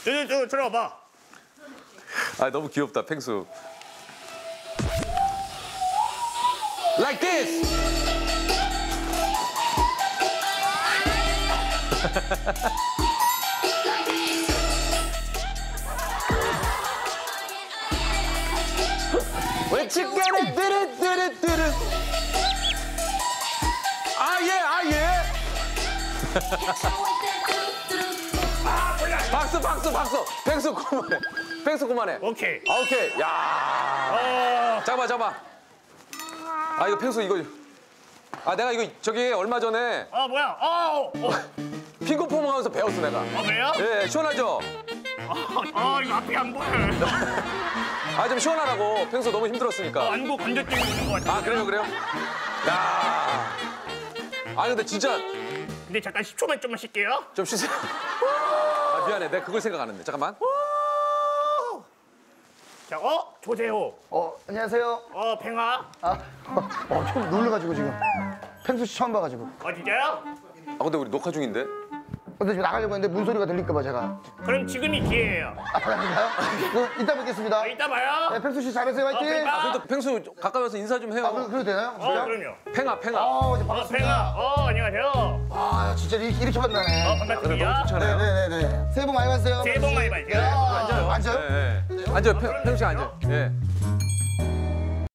저 들어봐. 아 너무 귀엽다 펭수. Like this. What you gonna do? 아 예. 박수. 펭수 그만해. 오케이. 아 오케이. 야. 잠깐만. 아 이거 펭수 이거. 아 내가 이거 저기 얼마 전에 뭐야? 핑크폼 하면서 배웠어 내가. 그래요? 예 시원하죠? 이거 앞이 안 보여. 아 좀 시원하라고. 펭수 너무 힘들었으니까. 안구 건조증이 있는 것 같아. 아 그래요? 야. 아 근데 진짜 근데 잠깐 10초만 좀만 쉴게요. 좀 쉬세요. 아 미안해 내가 그걸 생각 안 했네. 잠깐만. 자, 조세호. 안녕하세요. 팽아. 좀 놀래가지고 지금. 펭수 씨 처음 봐가지고. 진짜요? 아 근데 우리 녹화 중인데? 근데 지금 나가려고 했는데 문소리가 들릴까봐 제가. 그럼 지금이 기회예요. 바닥인가요? 이따 뵙겠습니다. 이따 봐요. 네, 펭수 씨 잘하세요. 화이팅! 팽아. 아 그래도 펭수 가까워서 인사 좀 해요. 그래도 되나요? 그럼요. 팽아. 이제 반갑습니다. 팽아. 안녕하세요. 진짜 이렇게 만나네. 반갑습니다. 좋잖아요. 네네네. 새해 복 많이 받으세요. 새해 복 많이 받으세요. 앉아요? 네. 앉아요. 펭수 씨 앉아요. 예.